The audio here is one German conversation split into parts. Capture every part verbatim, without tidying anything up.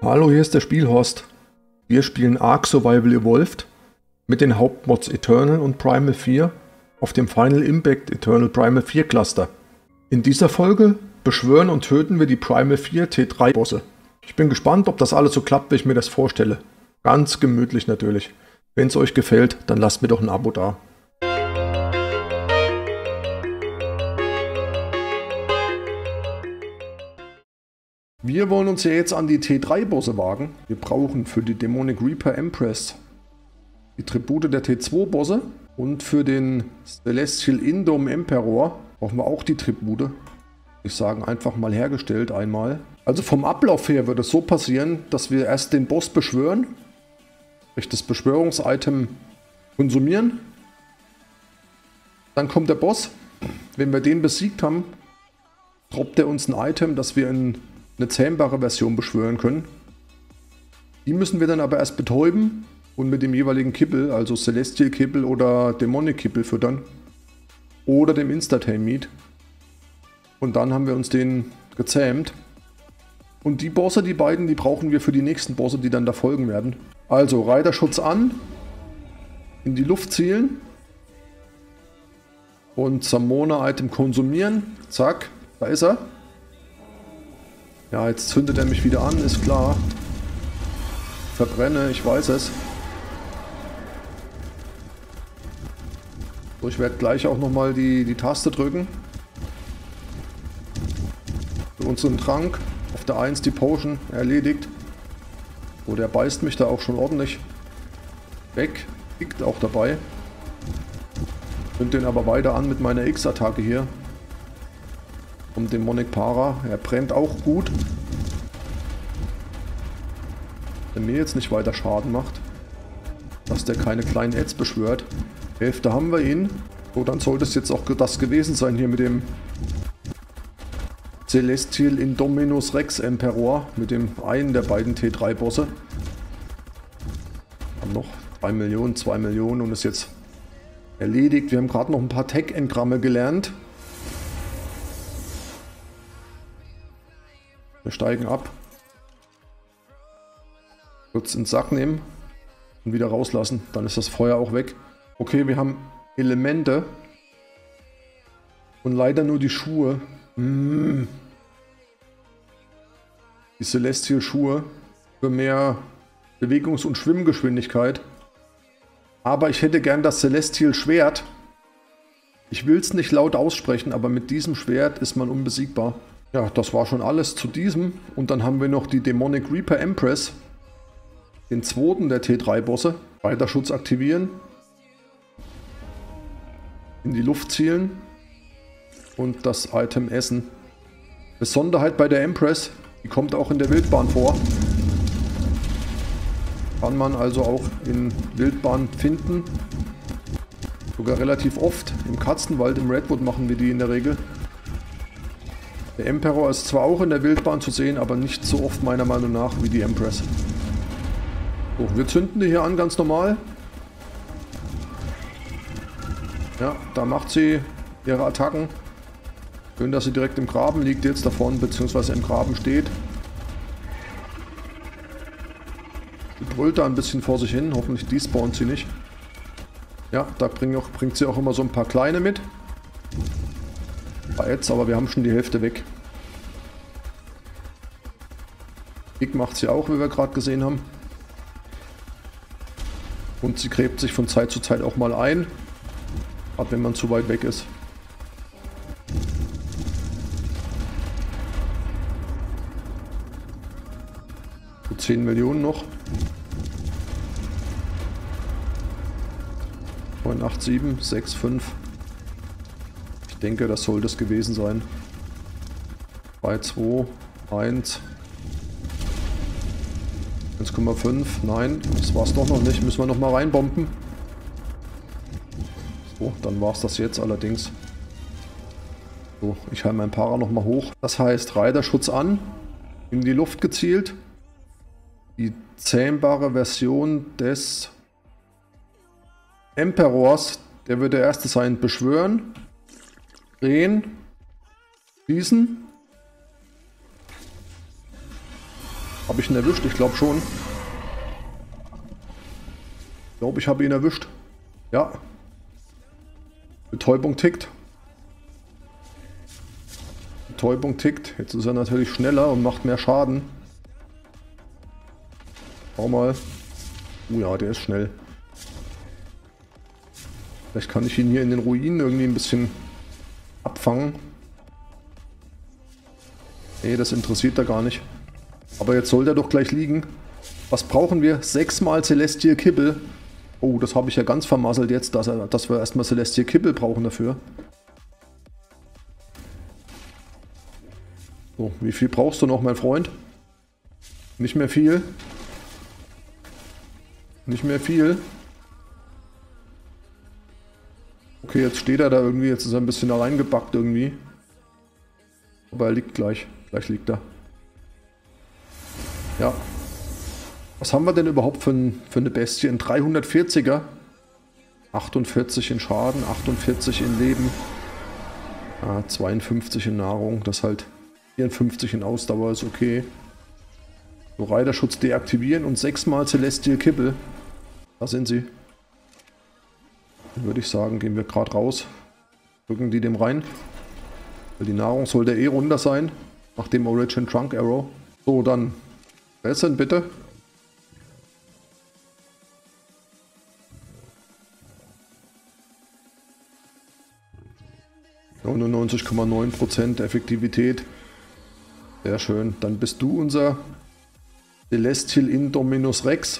Hallo, hier ist der Spielhorst. Wir spielen Ark Survival Evolved mit den Hauptmods Eternal und Primal vier auf dem Final Impact Eternal Primal vier Cluster. In dieser Folge beschwören und töten wir die Primal vier T drei Bosse. Ich bin gespannt, ob das alles so klappt, wie ich mir das vorstelle. Ganz gemütlich natürlich. Wenn es euch gefällt, dann lasst mir doch ein Abo da. Wir wollen uns ja jetzt an die T drei Bosse wagen. Wir brauchen für die Demonic Reaper Empress die Tribute der T zwei Bosse und für den Celestial Indome Emperor brauchen wir auch die Tribute. Ich sage einfach mal hergestellt einmal. Also vom Ablauf her wird es so passieren, dass wir erst den Boss beschwören, durch das Beschwörungsitem konsumieren. Dann kommt der Boss. Wenn wir den besiegt haben, droppt er uns ein Item, das wir in eine zähmbare Version beschwören können. Die müssen wir dann aber erst betäuben und mit dem jeweiligen Kippel, also Celestial Kippel oder Demonic Kippel füttern. Oder dem Insta-Tame Meat. Und dann haben wir uns den gezähmt. Und die Bosse, die beiden, die brauchen wir für die nächsten Bosse, die dann da folgen werden. Also Reiterschutz an, in die Luft zielen und Summoner-Item konsumieren. Zack, da ist er. Ja, jetzt zündet er mich wieder an, ist klar. Verbrenne, ich weiß es. So, ich werde gleich auch nochmal die, die Taste drücken. Für unseren Trank. Auf der eins die Potion erledigt. So, der beißt mich da auch schon ordentlich weg. Kickt auch dabei. Zünd den aber weiter an mit meiner X-Attacke hier. Um Demonic Para. Er brennt auch gut. Wenn mir jetzt nicht weiter Schaden macht. Dass der keine kleinen Ads beschwört. Hälfte haben wir ihn. So, dann sollte es jetzt auch das gewesen sein hier mit dem Celestial Indominus Rex Emperor. Mit dem einen der beiden T drei Bosse. Haben noch drei Millionen, zwei Millionen und ist jetzt erledigt. Wir haben gerade noch ein paar Tech-Engramme gelernt. Wir steigen ab. Kurz in den Sack nehmen und wieder rauslassen. Dann ist das Feuer auch weg. Okay, wir haben Elemente. Und leider nur die Schuhe. Mm. Die Celestial Schuhe. Für mehr Bewegungs- und Schwimmgeschwindigkeit. Aber ich hätte gern das Celestial Schwert. Ich will es nicht laut aussprechen, aber mit diesem Schwert ist man unbesiegbar. Ja, das war schon alles zu diesem. Und dann haben wir noch die Demonic Reaper Empress. Den zweiten der T drei Bosse. Reiterschutz aktivieren. In die Luft zielen. Und das Item essen. Besonderheit bei der Empress. Die kommt auch in der Wildbahn vor. Kann man also auch in Wildbahn finden. Sogar relativ oft. Im Katzenwald, im Redwood machen wir die in der Regel. Der Emperor ist zwar auch in der Wildbahn zu sehen, aber nicht so oft meiner Meinung nach wie die Empress. So, wir zünden die hier an, ganz normal. Ja, da macht sie ihre Attacken. Schön, dass sie direkt im Graben liegt jetzt davon, beziehungsweise im Graben steht. Sie brüllt da ein bisschen vor sich hin, hoffentlich despawnt sie nicht. Ja, da bringt, auch, bringt sie auch immer so ein paar kleine mit. Jetzt, aber wir haben schon die Hälfte weg. Kick macht sie auch, wie wir gerade gesehen haben. Und sie gräbt sich von Zeit zu Zeit auch mal ein. Gerade wenn man zu weit weg ist. So zehn Millionen noch. neun acht sieben sechs fünf. Ich denke, das sollte es gewesen sein. drei, zwei, eins. eins Komma fünf. Nein, das war es doch noch nicht. Müssen wir noch mal reinbomben. So, dann war es das jetzt allerdings. So, ich halte mein Para noch mal hoch. Das heißt, Reiterschutz an. In die Luft gezielt. Die zähmbare Version des Emperors. Der wird der erste sein. Beschwören. Drehen, schießen, Habe ich ihn erwischt? Ich glaube schon. Ich glaube, ich habe ihn erwischt. Ja. Betäubung tickt. Betäubung tickt. Jetzt ist er natürlich schneller und macht mehr Schaden. Schau mal. Oh ja, der ist schnell. Vielleicht kann ich ihn hier in den Ruinen irgendwie ein bisschen abfangen. Nee, das interessiert er gar nicht. Aber jetzt soll der doch gleich liegen. Was brauchen wir? Sechsmal Celestial Kibble. Oh, das habe ich ja ganz vermasselt jetzt, dass, er, dass wir erstmal Celestial Kibble brauchen dafür. So, wie viel brauchst du noch, mein Freund? Nicht mehr viel. Nicht mehr viel. Okay, jetzt steht er da irgendwie, jetzt ist er ein bisschen da reingebackt irgendwie. Aber er liegt gleich. Gleich liegt er. Ja. Was haben wir denn überhaupt für, ein, für eine Bestie? Ein dreihundertvierziger. achtundvierzig in Schaden, achtundvierzig in Leben. Ah, zweiundfünfzig in Nahrung, das halt vierundfünfzig in Ausdauer ist okay. So, Reiterschutz deaktivieren und sechsmal Celestial Kibble. Da sind sie. Dann würde ich sagen, gehen wir gerade raus. Drücken die dem rein. Weil die Nahrung sollte eh runter sein. Nach dem Origin Trunk Arrow. So, dann. Wer ist denn bitte? neunundneunzig Komma neun Prozent Effektivität. Sehr schön. Dann bist du unser Celestial Indominus Rex.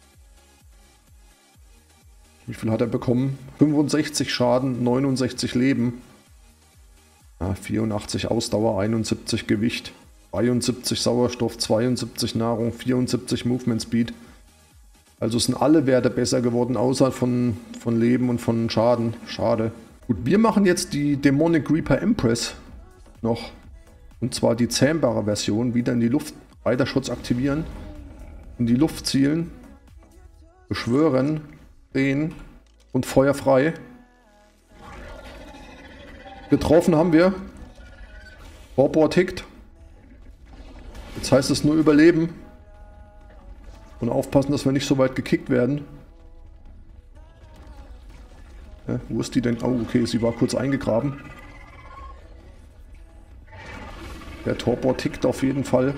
Wie viel hat er bekommen? fünfundsechzig Schaden, neunundsechzig Leben. Ja, vierundachtzig Ausdauer, einundsiebzig Gewicht, zweiundsiebzig Sauerstoff, zweiundsiebzig Nahrung, vierundsiebzig Movement Speed. Also sind alle Werte besser geworden, außer von, von Leben und von Schaden. Schade. Gut, wir machen jetzt die Demonic Reaper Empress noch. Und zwar die zähmbare Version. Wieder in die Luft. Reiterschutz aktivieren. In die Luft zielen. Beschwören. Drehen. Und Feuer frei. Getroffen haben wir. Torpor tickt. Jetzt heißt es nur überleben. Und aufpassen, dass wir nicht so weit gekickt werden. Ja, wo ist die denn? Oh, okay, sie war kurz eingegraben. Der Torpor tickt auf jeden Fall.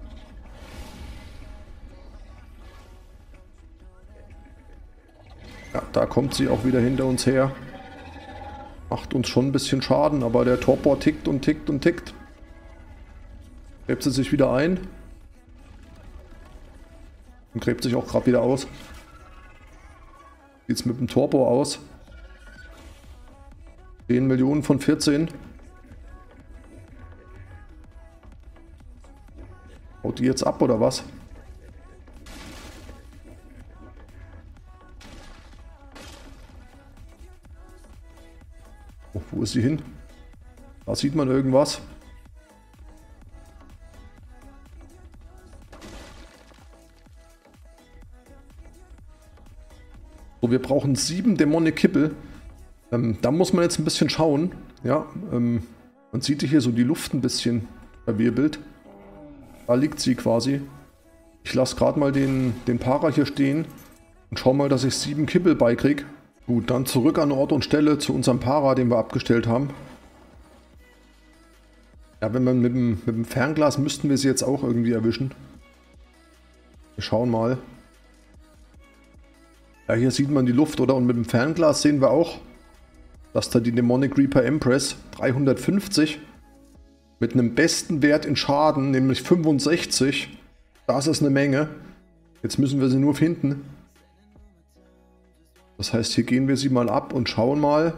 Ja, da kommt sie auch wieder hinter uns her. Macht uns schon ein bisschen Schaden, aber der Torpor tickt und tickt und tickt. Gräbt sie sich wieder ein. Und gräbt sich auch gerade wieder aus. Sieht es mit dem Torpor aus? zehn Millionen von vierzehn. Haut die jetzt ab oder was? Oh, wo ist sie hin? Da sieht man irgendwas. So, wir brauchen sieben Demonic Kibble. Ähm, da muss man jetzt ein bisschen schauen. Ja, ähm, man sieht hier so die Luft ein bisschen verwirbelt. Da liegt sie quasi. Ich lasse gerade mal den, den Para hier stehen und schau mal, dass ich sieben Kibble beikriege. Gut, dann zurück an Ort und Stelle zu unserem Para, den wir abgestellt haben. Ja, wenn man mit dem, mit dem Fernglas müssten wir sie jetzt auch irgendwie erwischen. Wir schauen mal. Ja, hier sieht man die Luft, oder? Und mit dem Fernglas sehen wir auch, dass da die Demonic Reaper Empress dreihundertfünfzig mit einem besten Wert in Schaden, nämlich fünfundsechzig. Das ist eine Menge. Jetzt müssen wir sie nur finden. Das heißt, hier gehen wir sie mal ab und schauen mal.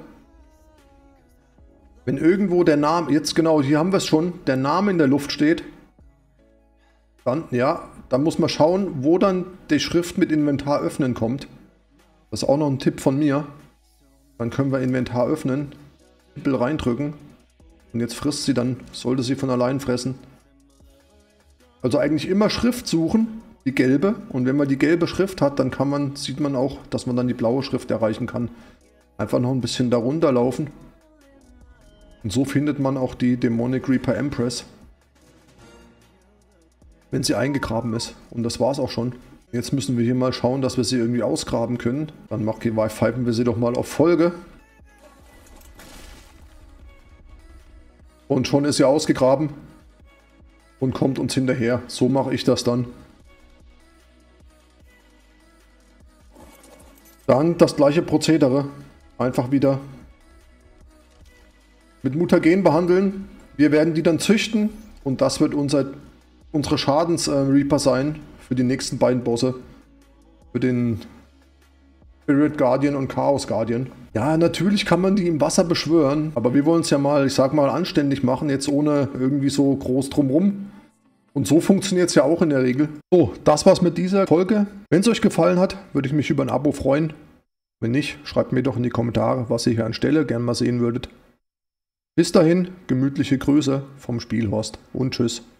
Wenn irgendwo der Name, jetzt genau, hier haben wir es schon, der Name in der Luft steht, dann, ja, dann muss man schauen, wo dann die Schrift mit Inventar öffnen kommt. Das ist auch noch ein Tipp von mir. Dann können wir Inventar öffnen, Tippel reindrücken und jetzt frisst sie dann, sollte sie von allein fressen. Also eigentlich immer Schrift suchen, die gelbe, und wenn man die gelbe Schrift hat, dann kann man, sieht man auch, dass man dann die blaue Schrift erreichen kann. Einfach noch ein bisschen darunter laufen und so findet man auch die Demonic Reaper Empress. wenn sie eingegraben ist. Und das war's auch schon. Jetzt müssen wir hier mal schauen, dass wir sie irgendwie ausgraben können. Dann pfeifen wir sie doch mal auf Folge. Und schon ist sie ausgegraben und kommt uns hinterher. So mache ich das dann. Dann das gleiche Prozedere. Einfach wieder mit Mutagen behandeln. Wir werden die dann züchten und das wird unser, unsere Schadens-Reaper sein für die nächsten beiden Bosse. Für den Spirit Guardian und Chaos Guardian. Ja, natürlich kann man die im Wasser beschwören, aber wir wollen es ja mal, ich sag mal, anständig machen, jetzt ohne irgendwie so groß drumrum. Und so funktioniert es ja auch in der Regel. So, das war's mit dieser Folge. Wenn es euch gefallen hat, würde ich mich über ein Abo freuen. Wenn nicht, schreibt mir doch in die Kommentare, was ihr hier anstelle gern mal sehen würdet. Bis dahin, gemütliche Grüße vom Spielhorst und tschüss.